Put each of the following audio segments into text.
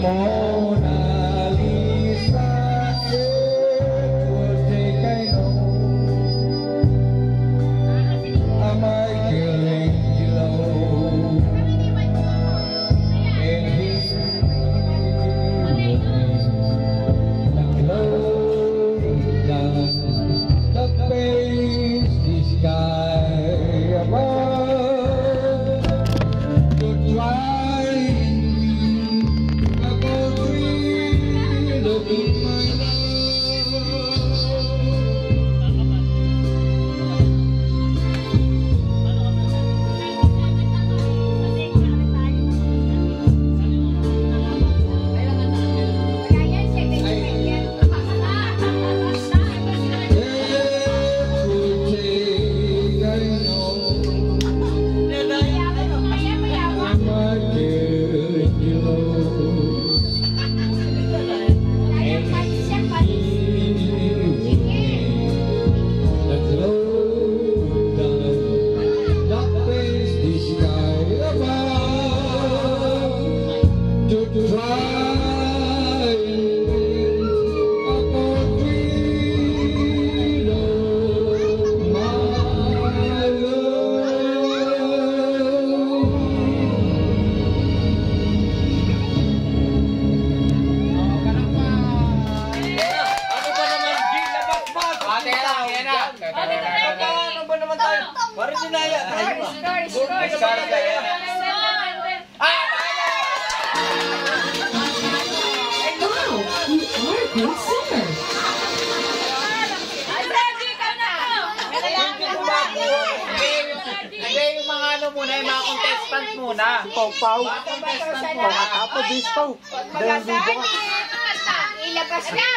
Ilabas na!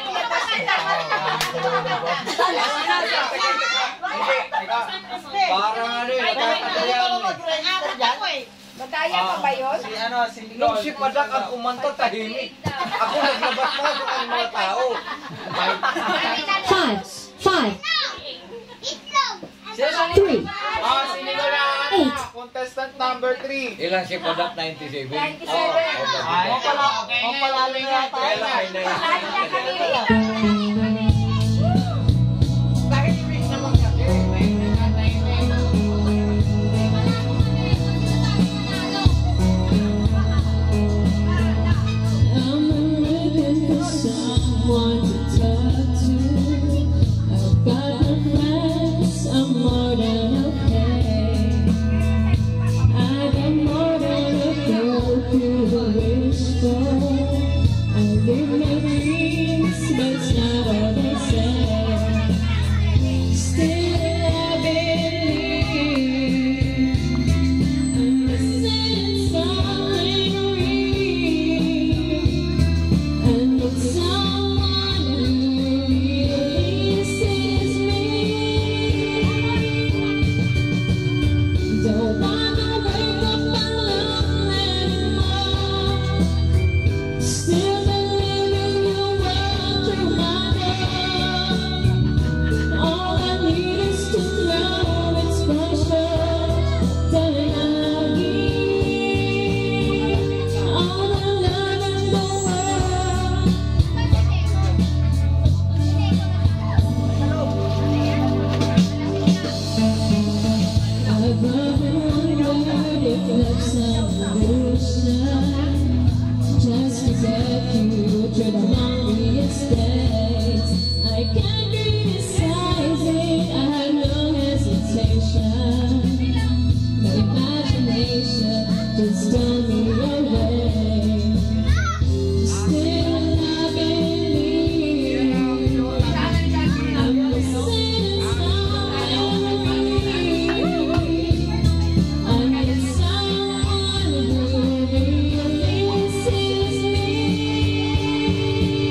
Parang ano yun, Madaya pa ba yun? nung si Padak ang kumanta tahimik. Ako naglabas na sa mga tao. 5, 3, Sino na? Contestant number 3. Ilan si Padak? 97? 97. Mapalaling nga tayo. Kailan may 97? Bakit ibig naman kasi? I'm looking for someone to talk to. I've got no friends, I'm more than okay. I got more than a girl to wish for. I live my dreams, but it's not all they say. Still I believe I'm missing something real. And it's someone who really sees me. Don't wanna wake up alone anymore. Still believe in your world through my door. All I need is to know it's for sure that I give all the love in the world. I've often wondered if love's an illusion, just to get you through the longest days. I can't criticize it, I have no hesitation. My imagination just stole me away. Still I believe I'm missing something real. I need someone who really sees me.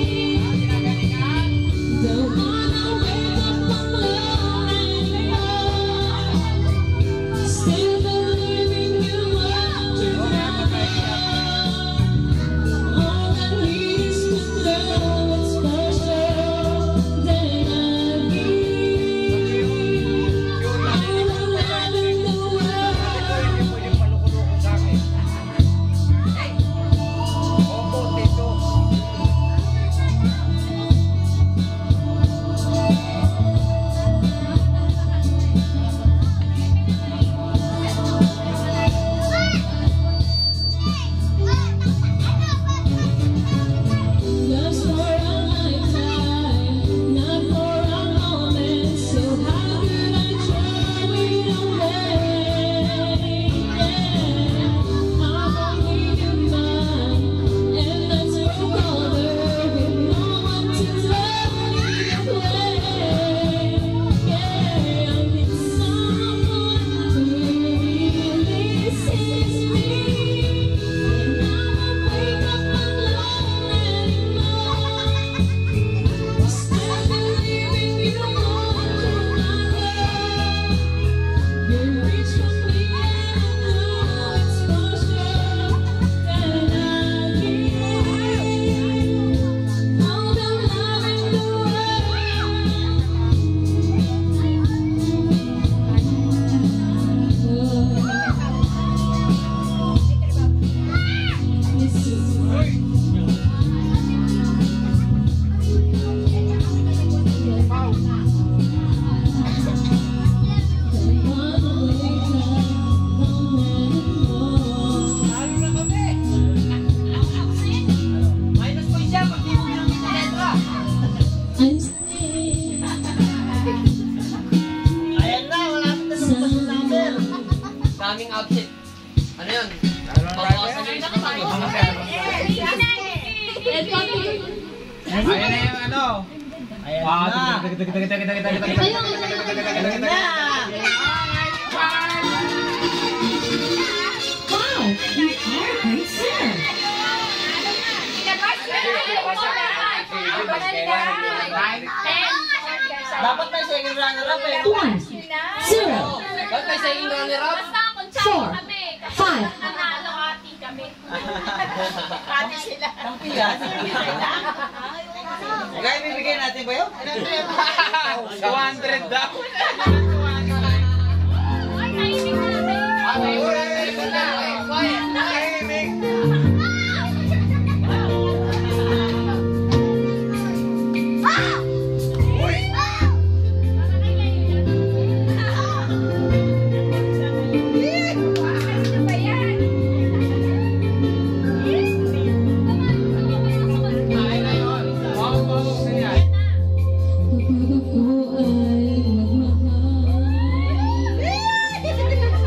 Ayan na yung ano. Ayan Ah, na. Ayan na. Wow, you are a great singer. Ilabas na. Ilabas na. Ilabas na. 9, 10. Dapat may second runner-up eh. 1, 0, Ba't may saying runner-up? 4, 5, Nanalo ati kami. Ati sila. Kampiyan. Kaya bibigyan natin ba yun? 200 daw. Ay, nainig na kapag ako ay nagmahal.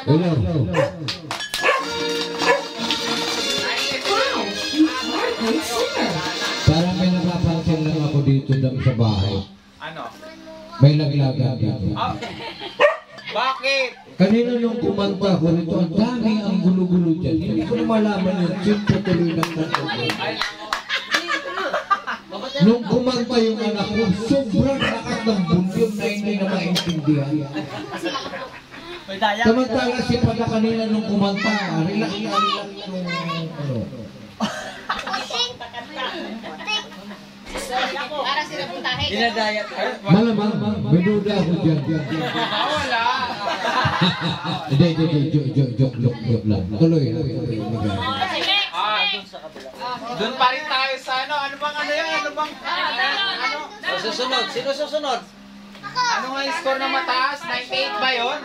Hello. Parang may napapansin lang ako dito sa bahay. Ano? May laglagan dito. Ah, bakit? Kanina nung kumanta ko rito, ang dami ang gulo-gulo dyan. Hindi ko na malaman yung simple tuloy ng kanta. Nung kumanta yung anak ko, sobrang lakas ng bulyom na hindi na maintindihan. Samantala si Pada kanina nung kumanta, relax nung ano. Para sila puntahin. Dinadayat. Malamang, may duda ako dyan. Wala. Hindi, joke lang. Tuloy. Doon pa rin tayo sa ano. Ano bang ano yan? Ano bang... Ano? Susunod. Sino susunod? Ano nga yung score na mataas? 98 ba yun?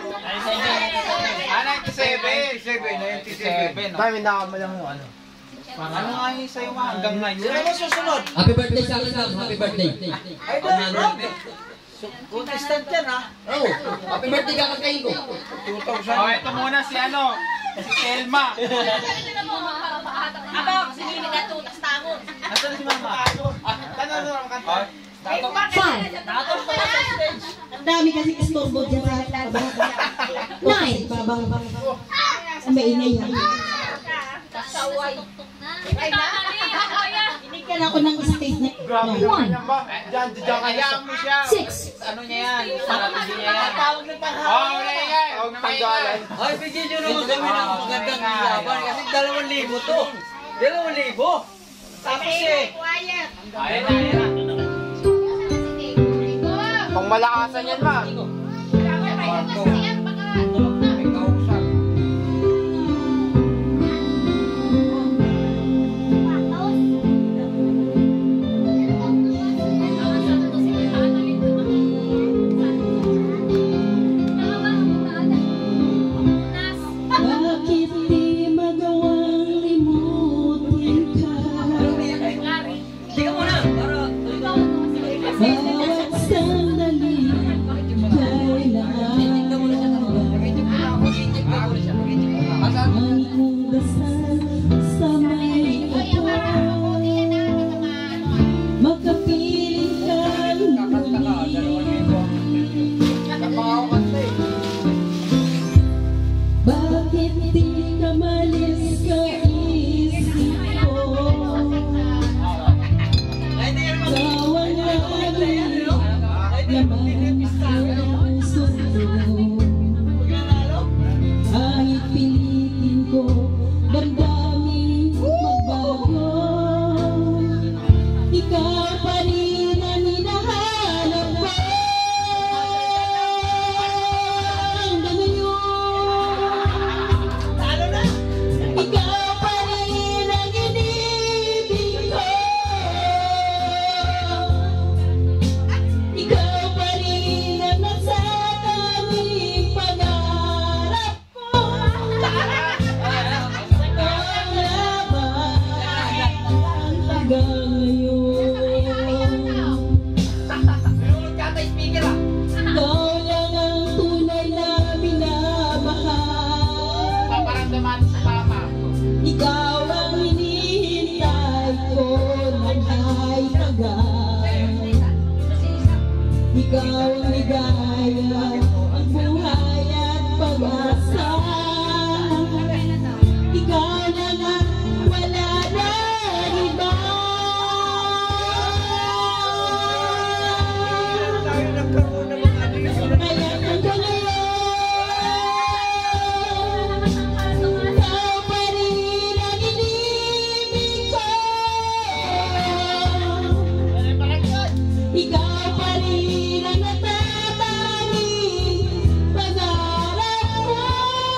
97. 97. Tayo, hindi lang yung ano. Ano nga yung sa'yo nga hanggang ngayon? Sino mo susunod? Happy birthday sa akin, Sam. Happy birthday. Ay, Rob. Contestant yan, ha? Oh, happy birthday ka kakain ko. Oh, ito muna si ano? Si Telma. Ako, sige, nagatutas tamon. Nasaan si Mama? Tanong mo naman kanta. Ang dami kasi istorbo dyan sa tabahan. 9. Babang. Ang maingay yan. Saway. Ay na. Binigyan ako ng space na. Grabe naman yan ba? Diyan Hayaan mo siya. 6. Ano niya yan? Strategy niya yan. Tawag ng Oh, panghawak. wala yan. Huwag na maingay. Ay, bigyan nyo naman kami ng magandang laban kasi 2,000 to. 2,000. Tapos eh. Quiet. Ayan na, ayan na. Pang malakasan yan ba? Bakit di magawang limutin ka? Sige muna. Para. Bawat sandali kailangan ang dasal sa may ito. Makapiling kang bakit di ka malis sa isip ko? Gawang lagi laman ang puso ko. Kahit pilitin ko, damdamin magbago. Ikaw pa rin ang hinahanap ko. Ganun yun. Ikaw pa rin ang inibig ko. Ikaw pa rin ang nasa tanging pangarap ko. Ang laban hanggang ngayon. Ikaw lang ang tunay na minamahal. Paparamdaman sa tama. Ikaw ang hinihintay ko ng ay tagal. Ikaw ang ligaya, ang buhay at pag-asa. Ikaw na nga, wala na iba. Kaya hanggang ngayon, ikaw pa rin ang inibig ko. Ikaw pa rin ang natatanging pangarap ko.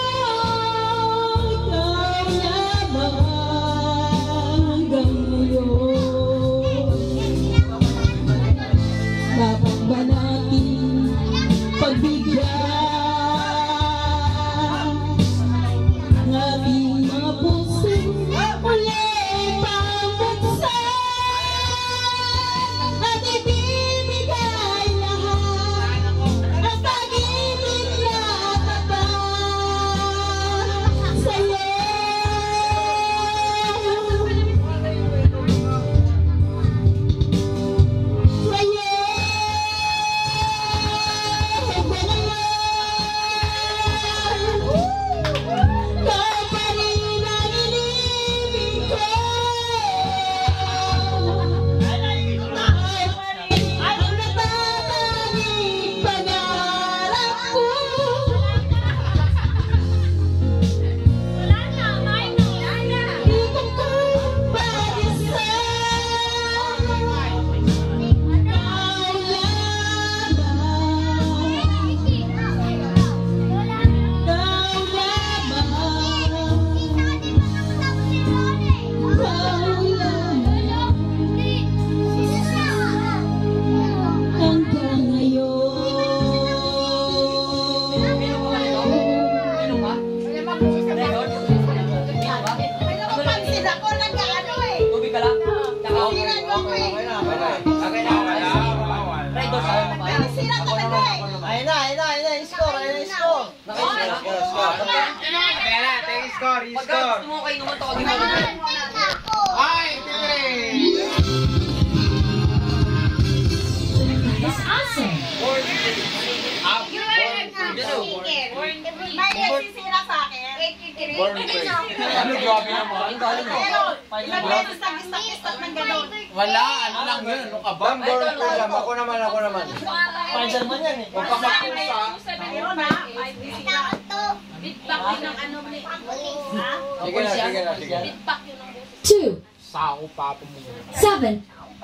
Pera, take score, Pagka score. gusto mo kayo naman to, hindi mo. Ay, three. That is awesome. Ano, grabe naman. Wala, ano lang yun, ano ka ba? Number 2 lang. Ako naman. Spider-Man yan eh. Huwag ka magpusa. Sige na. 2, Sako papa mo. 7, 5, 8,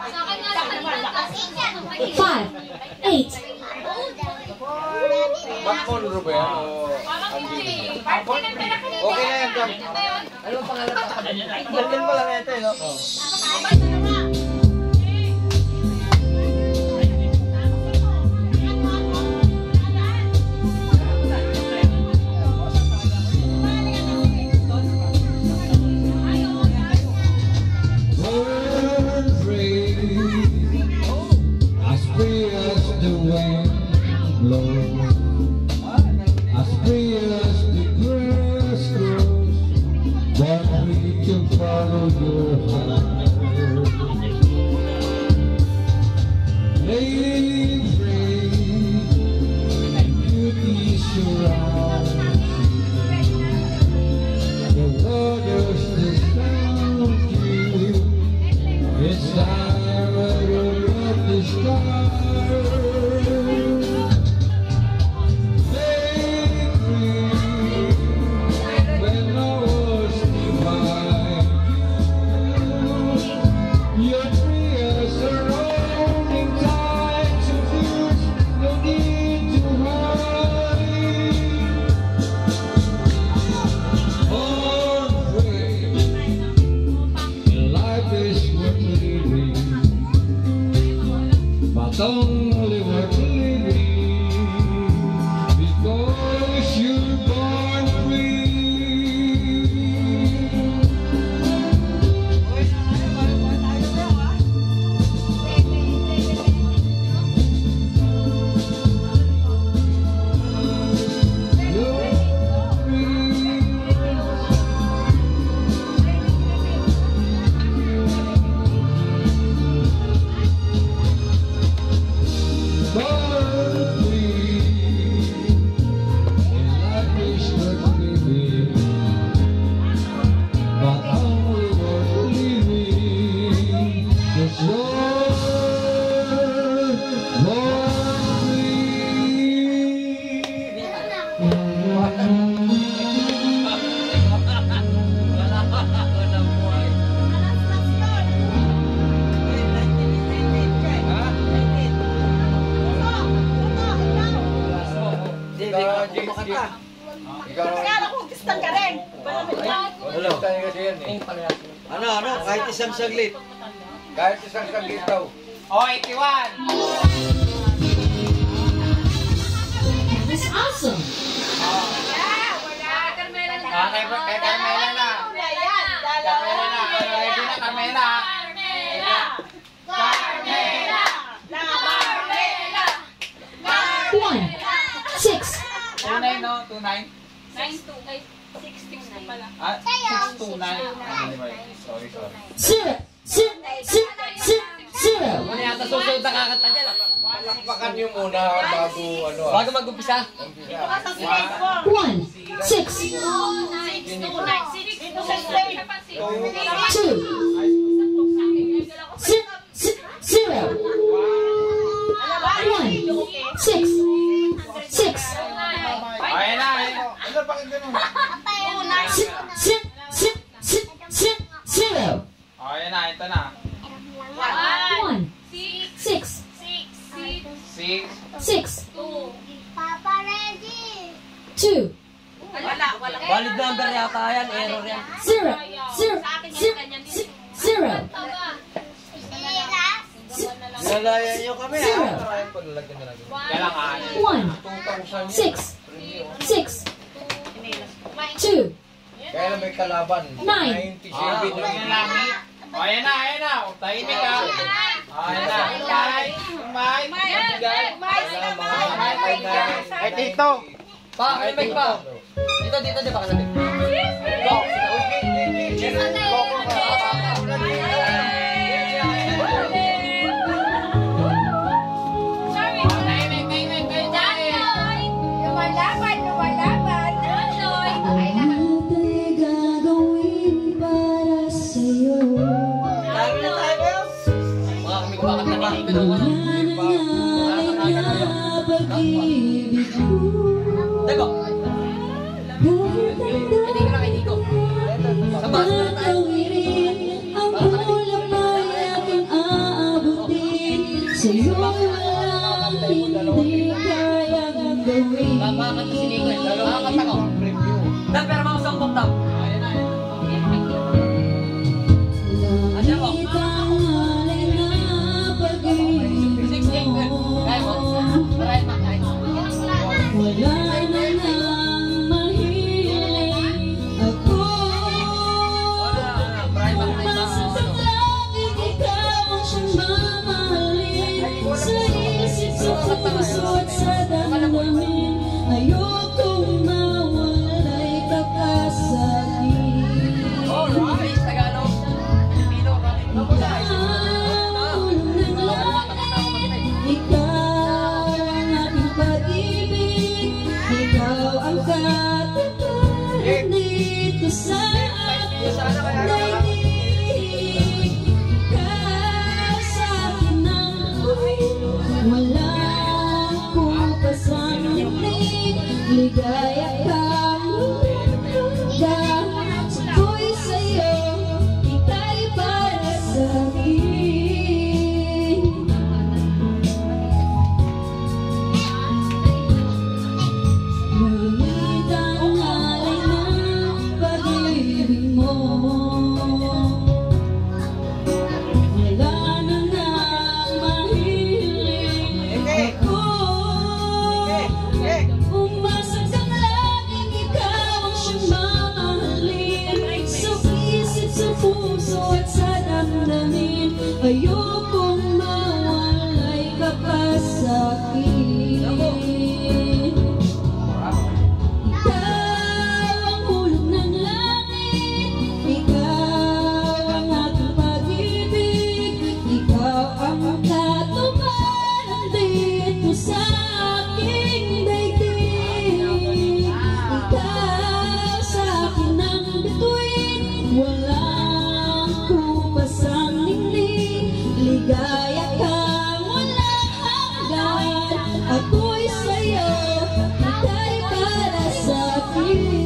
Back Monroe ba yan? Okay na yan, Jam. Ano ang pangalan pa? Ganyan mo lang ito eh, no? Burn free, as free as the wind blows, as free as the grass grows, but we can follow your heart. Lay free, and beauty surrounds you. The waters that surround you. It's time to let the stars make free. When I was divine, you're free as surrounding tide to fuse. No need to hide. Born free. Life is worth living, but only worth living because you're born free. You're free. Born free, and life is worth living, but only worth living 'cause you're born Ikaw tayo kasi yan eh. Ano, kahit isang saglit. Kahit isang saglit daw. Oh, 81. that is awesome. Kay Carmela na. Carmela na. Ready na, Carmela. One, 6, 29, no? 29? 6-2 pala. Ah, 629. Sorry. 0, 0. Ano yata susunod na kakanta dyan? Palakpakan nyo muna bago ano ah. Bago mag-umpisa. 1, 6, 2, 0. 1, 6, Ayan na. Ano pa rin ganun? 0. Ayan na, ito na. 1, 6, 6. 2, Valid number yata yan, error yan. 0. Nalaya nyo kami ha. Yan lang ah. 1, 6, 2, Kaya lang may kalaban. 9. 97 Ayan na. Ayan na. Tahimik ah. Ayan na. Mike. Kaya mga Ay, Tito. Pa, may mic pa. Dito, di ba kasabit? Go! Makakanta si Nico eh. Makakanta ko. Dan, pero mga sangkok daw. Ayan mo. 16. Kaya mo. Maray makain. Wala na nang mahiling ako. Masasang langit, ikaw ang siyang mamahalin. Sa isip, sa puso at sa damdamin, ayokong mawalay ka pa sa akin. Alright, Tagalog. Pilipino. Ikaw ang aking pag-ibig, ikaw ang katuturan dito sa aking daigdig. Ikaw sa akin ang wala akong pasanginig, ligaya kang hanggang ako'y sa'yo, ika'y para sa'kin. Ngunit ang alay ng pag-ibig mo, wala na nang mahiling ako. Umasa kang laging ikaw ang siyang mamahalin. Sa isip, sa puso at sa damdamin, ayokong mawalay ka pa sa akin. Ikaw ang hulog ng langit, ikaw ang aking pag-ibig, ikaw ang katuparan dito sa aking daigdig. Ikaw sa akin ang bituin, walang kupasang ningning, ligaya kang walang hanggan, ako'y sa'yo, ika'y para sa akin.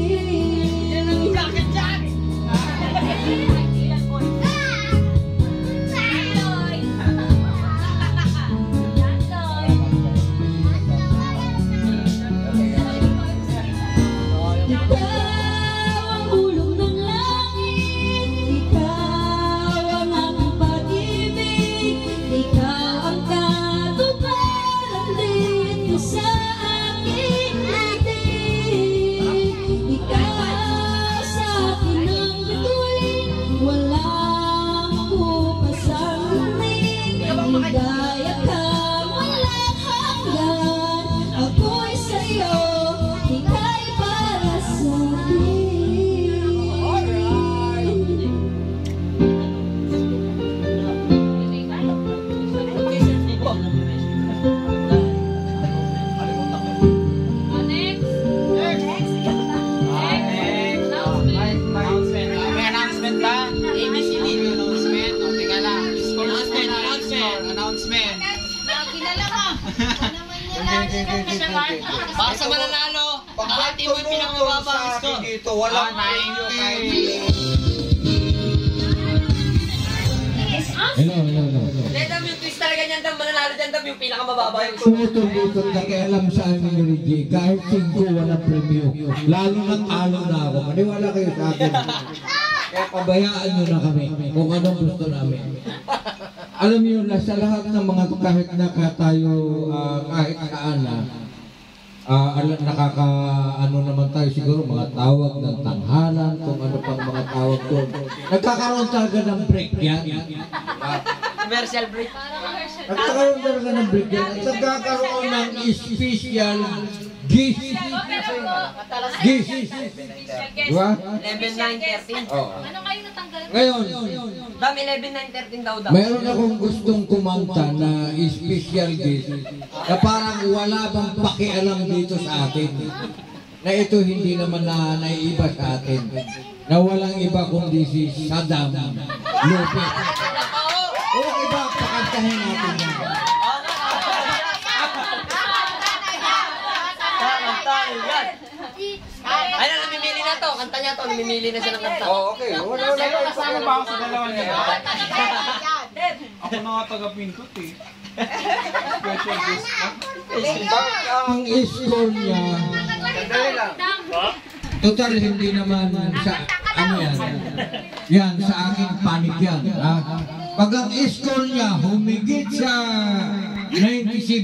Ikaw ang hulog ng langit, ikaw ang aking pag-ibig, ikaw ang katuparan dito sa aking daigdig. Ikaw sa akin ang bituin, walang kupasang ningning, ligaya kang walang hanggan, ako'y sa'yo, ika'y para sa akin. May announcement ba? ABCD announcement. O, teka lang. Announcement. Kilala mo. Para sa mananalo, ang ating mo yung pinakamababang score. Dito, walang Hello. Dam, yung twist talaga niyan, Dam. Mananalo dyan, Dam, yung pinakamababa yung score. Tumutol-utol na kaya alam sa amin ni Reggie, kahit 5 walang premyo. Lalo nang talo na ako. Maniwala kayo sa akin. Kaya pabayaan nyo na kami kung anong gusto namin. Alam niyo na sa lahat ng mga kahit na tayo kahit saan na nakaka-ano naman tayo siguro mga tawag ng tanghalan, kung ano pang mga tawag doon. Nagkakaroon talaga ng break yan. Commercial break. Nagkakaroon talaga ng break yan. At nagkakaroon ng special gift Gis. Di ba? 11-9-13. Oo. Ano kayo natanggal? Ngayon, Dam, 11-9-13 daw. mayroon akong gustong kumanta na special guest na parang wala bang pakialam dito sa atin. Na ito hindi naman na naiiba sa atin. Na walang iba kundi si Saddam Lopez. Okay ba? Pakantahin natin yan. Ay, namimili na to. Kanta niya to. Namimili na siya ng kanta. Oh, okay. Wala. Kasama ba ako sa dalawa niya? Ako na nga taga-pindot eh. Special guest ka. Ang score niya, Sandali lang. total hindi naman sa, ano yan, yan, sa akin panik yan. Ha? Pag ang score niya humigit sa 96